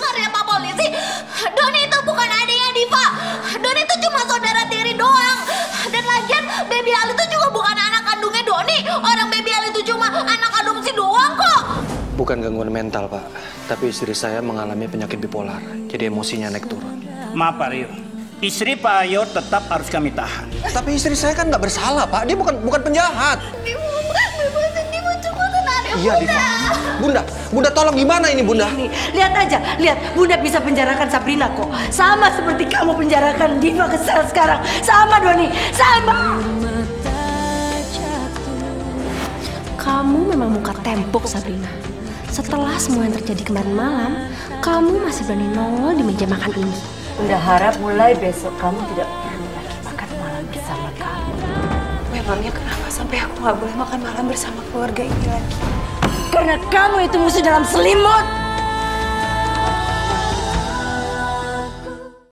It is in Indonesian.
dengar ya Pak Polisi, Doni itu bukan adiknya Diva. Doni itu cuma saudara tiri doang. Dan lagian Baby Ali itu juga bukan anak kandungnya Doni. Orang Baby Ali itu cuma anak adopsi doang kok. Bukan gangguan mental, Pak. Tapi istri saya mengalami penyakit bipolar. Jadi emosinya naik turun. Maaf Pak Rio, istri Pak Ayo tetap harus kami tahan. Tapi istri saya kan nggak bersalah, Pak. Dia bukan penjahat. Diva cuma adik Iya, Diva. Bunda tolong gimana ini, Bunda? Nih, lihat aja, lihat. Bunda bisa penjarakan Sabrina kok. Sama seperti kamu penjarakan Diva ke sel sekarang. Sama Doni, sama. Kamu memang muka tembok, Sabrina. Setelah semua yang terjadi kemarin malam, kamu masih berani nongol di meja makan ini. Bunda harap mulai besok kamu tidak perlu lagi makan malam bersama kamu. Memangnya kenapa sampai aku nggak boleh makan malam bersama keluarga ini lagi? Karena kamu itu musuh dalam selimut.